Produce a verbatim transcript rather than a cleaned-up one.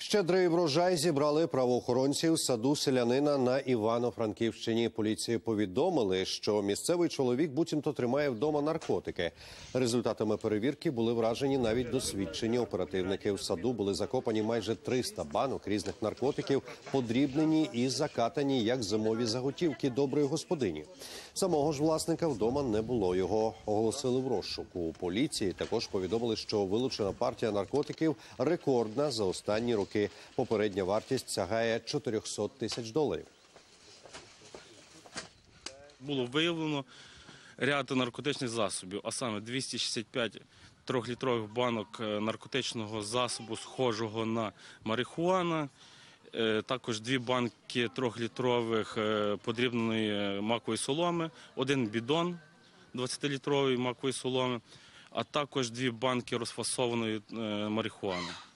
Щедрий врожай зібрали правоохоронці в саду селянина на Івано-Франківщині. Поліції повідомили, що місцевий чоловік буцімто тримає вдома наркотики. Результатами перевірки були вражені навіть досвідчені оперативники. В саду були закопані майже триста банок різних наркотиків, подрібнені і закатані як зимові заготівки доброї господині. Самого ж власника вдома не було, його оголосили в розшуку. У поліції також повідомили, що вилучена партія наркотиків рекордна за останні роки. Попередня вартість сягає чотирьохсот тисяч доларів. Було виявлено ряд наркотичних засобів, а саме двісті шістдесят п'ять трьохлітрових банок наркотичного засобу, схожого на марихуану, також дві банки трьохлітрових подрібненої макової соломи, один бідон двадцятилітрової макової соломи, а також дві банки розфасованої марихуани.